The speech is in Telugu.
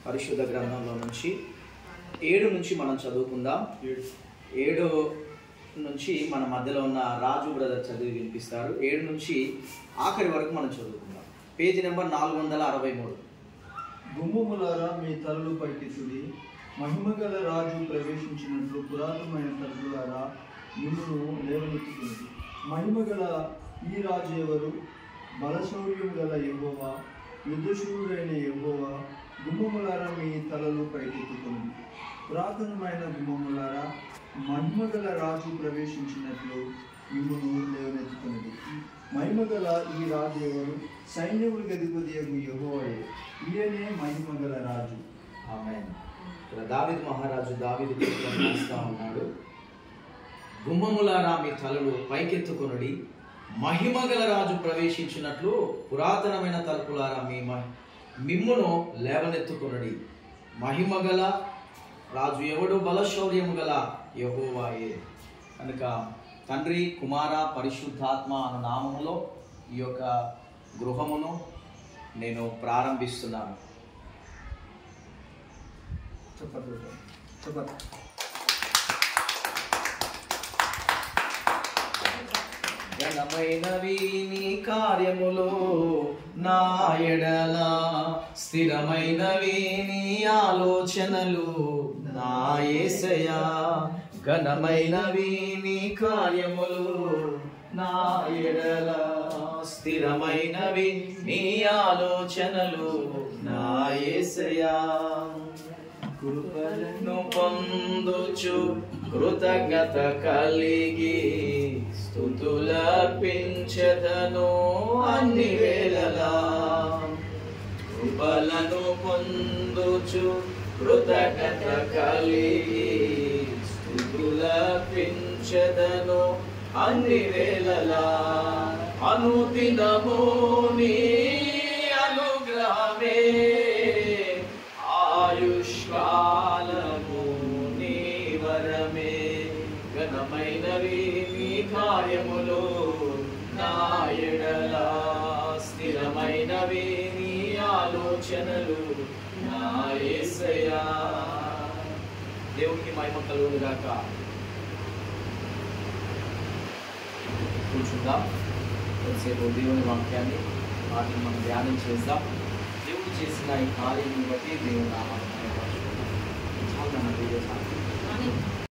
పరిశుద్ధ గ్రంథంలో నుంచి 7 నుంచి మనం చదువుకుందాం. 7 నుంచి మన మధ్యలో ఉన్న రాజు బ్రదర్ చదివి వినిపిస్తారు. 7 నుంచి ఆఖరి వరకు మనం చదువుకుందాం. Page number 463. గుమ్మములారా మీ తలలు పైకెత్తుడి, మహిమగల రాజు ప్రవేశించినట్లు పురాతనమైన తలుపులారా మిమ్మును లేవనెత్తుతుంది. మహిమగల ఈ రాజు ఎవరు? బలశౌర్యం గల యెహోవా, యుద్ధశూరుడైన యెహోవా. గుమ్మములారా మీ తలలు పైకెత్తుతుంది, పురాతనమైన గుమ్మములారా మహిమగల రాజు ప్రవేశించినట్లు మిమ్మును లేవనెత్తుతున్నది. మహిమగల ఈ రాజు ఎవరు? సైన్యములకు అధిపతియగు యెహోవాయే, ఈయనే మహిమగల రాజు. ఆమేన్. దావీదు మహారాజు దావీదు రాస్తా ఉన్నాడు. గుమ్మములారా మీ తలలు పైకెత్తుకొనుడి, మహిమగల రాజు ప్రవేశించినట్లు పురాతనమైన తలుపులారా మిమ్మును లేవనెత్తుకొనుడి. మహిమగల రాజు ఎవడు? బలశౌర్యము గల యెహోవాయే. కనుక తండ్రి, కుమార, పరిశుద్ధాత్మ అన్న నామములో ఈ యొక్క గృహమును నేను ప్రారంభిస్తున్నాను. ఘనమైనవి నీ కార్యములు నా ఎడల, స్థిరమైనవి నీ ఆలోచనలు నా యేసయ్యా. ఘనమైనవి నీ కార్యములు నా ఎడల, స్థిరమైనవి నీ ఆలోచనలు నా యేసయ్యా. కృపలను పొందుచు కృతజ్ఞత కలిగి స్తుతులర్పించెదను అన్ని వేళలా. కృపలను పొందుచు కృతజ్ఞత కలిగి స్తుతులర్పించెదను అన్ని వేళలా. అనుదినము నీ అనుగ్రహమే, ఆయుష్కాలము నీ వరమే. ఘనమైనవి నీ కార్యములు నా ఎడల, స్థిరమైనవి నీ ఆలోచనలు నా యేసయ్యా. దేవునికి మహిమ కలుగును గాక. కూర్చుందాం. కొద్దిసేపు దేవుని వాక్యాన్ని వాటిని మనం ధ్యానం చేద్దాం. దేవుడు చేసిన ఈ కార్యాన్ని బట్టి దేవుని నామాన్ని చాలా